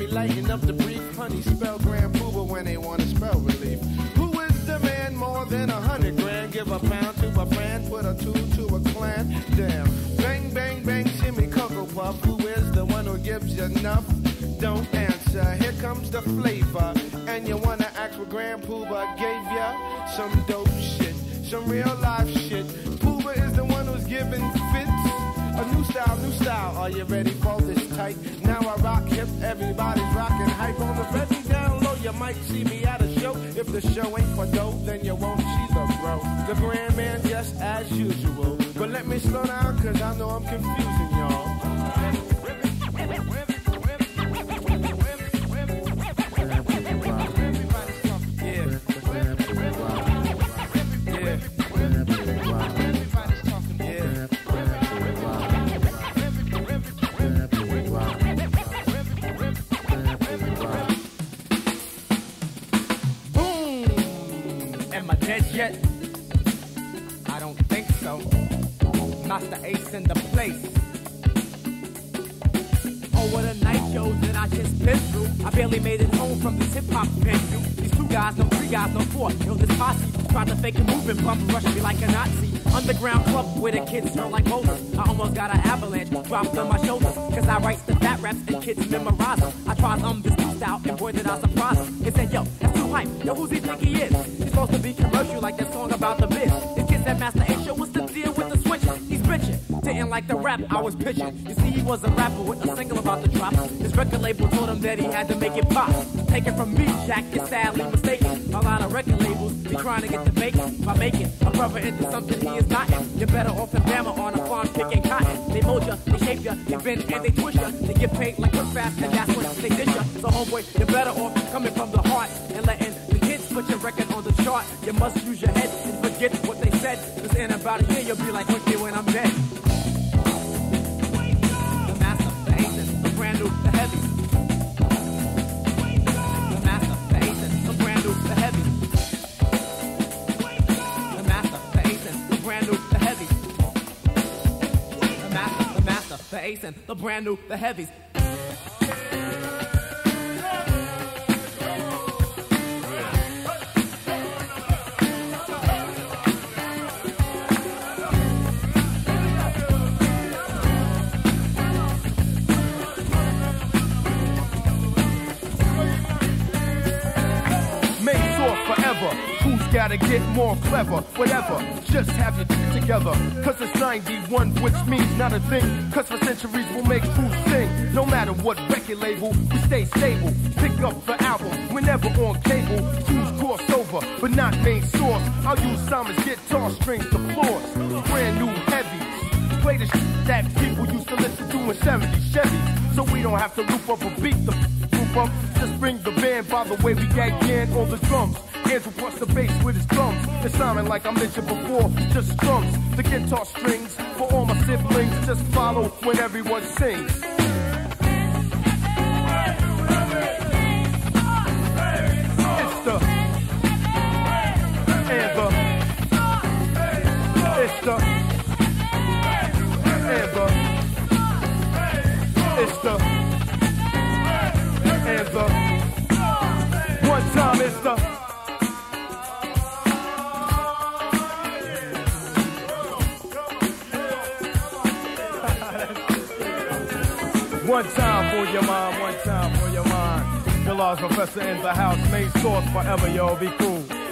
lighten up the brief. Honey spell Grand Pooba when they want to spell relief. Who is the man more than 100 grand? Give a pound to a friend, put a two to a clan. Damn, bang, bang, bang, shimmy, Cocoa Puff. Who is the one who gives you enough? Don't answer, here comes the flavor. And you wanna ask what Grand Pooba gave ya? Some dope shit, some real life shit. Pooba is the one who's giving fits. A new style, are you ready for this tight? Now I rock hip, everybody's rocking hype. On the ready down low, you might see me at a show. If the show ain't for dope, then you won't see the bro. The grand man just as usual. But let me slow down, cause I know I'm confusing y'all. Yet, I don't think so. Master Ace in the place. Oh, what a night shows that I just been through. I barely made it home from this hip-hop venue. These 2 guys, no 3 guys, no 4. Yo, this posse tried to fake a movement, bump rush me like a Nazi. Underground club where the kids smell like Moses. I almost got an avalanche dropped on my shoulders. Cause I write the fat raps and kids memorize them. I tried this new style and boy did I surprise them. They said, yo, that's too hype. Yo, who's he think he is? He's supposed to be commercial like that song about the biz. This kid said Master A show, what's the deal with the switches? He's bitching. Didn't like the rap I was pitching. You see, he was a rapper with a single about the drop. His record label told him that he had to make it pop. Taken from me, Jack is sadly mistaken. A lot of record labels be trying to get the bacon by making a brother into something he is not in. You're better off in Bama on a farm picking cotton. They mold ya, they shape ya, they bend and they twist ya. They get paid like quick fast and that's what they dish ya. So homeboy, you're better off coming from the heart and letting the kids put your record on the chart. You must use your head and forget what they said. Cause in about a year you'll be like, look me when I'm dead. The master, the ancient, the brand new, the heavy. The master, the ancient, the brand new, the heavy. The master, the ancient, the brand new, the heavy. The master, the ancient, the brand new, the heavies. Gotta get more clever, whatever, just have your shit together. Cause it's 91, which means not a thing. Cause for centuries we'll make fools sing. No matter what record label, we stay stable. Pick up the album, whenever on cable. Choose crossover, but not main source. I'll use Simon's guitar strings, the floors. Brand new heavies. Play the shit that people used to listen to in 70s Chevys. So we don't have to loop up or beat the loop up. Just bring the band by the way we gag in on the drums. Andrew busts the bass with his drums. The Simon, like I mentioned before, just strums. The guitar strings for all my siblings. Just follow when everyone sings. It's the and the it's the and the it's the and the one time it's the. One time for your mind, one time for your mind. The Lord's Professor in the house, main source forever, yo, be cool.